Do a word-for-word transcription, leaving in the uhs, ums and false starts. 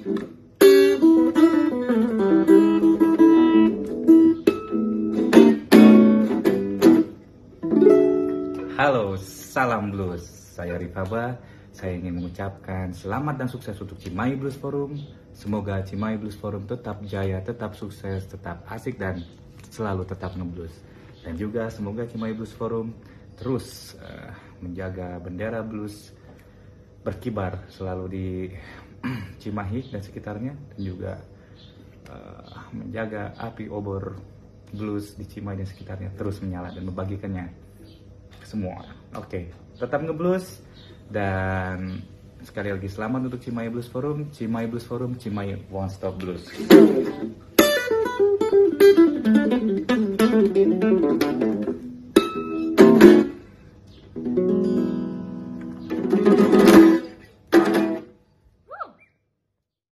Halo, salam blues. Saya Rifaba. Saya ingin mengucapkan selamat dan sukses untuk Cimahi Blues Forum. Semoga Cimahi Blues Forum tetap jaya, tetap sukses, tetap asik dan selalu tetap ngeblues. Dan juga semoga Cimahi Blues Forum terus uh, menjaga bendera blues berkibar selalu di Cimahi dan sekitarnya, dan juga uh, menjaga api obor blues di Cimahi dan sekitarnya terus menyala dan membagikannya semua. Oke, tetap ngeblues, dan sekali lagi selamat untuk Cimahi Blues Forum. Cimahi Blues Forum, Cimahi One Stop Blues.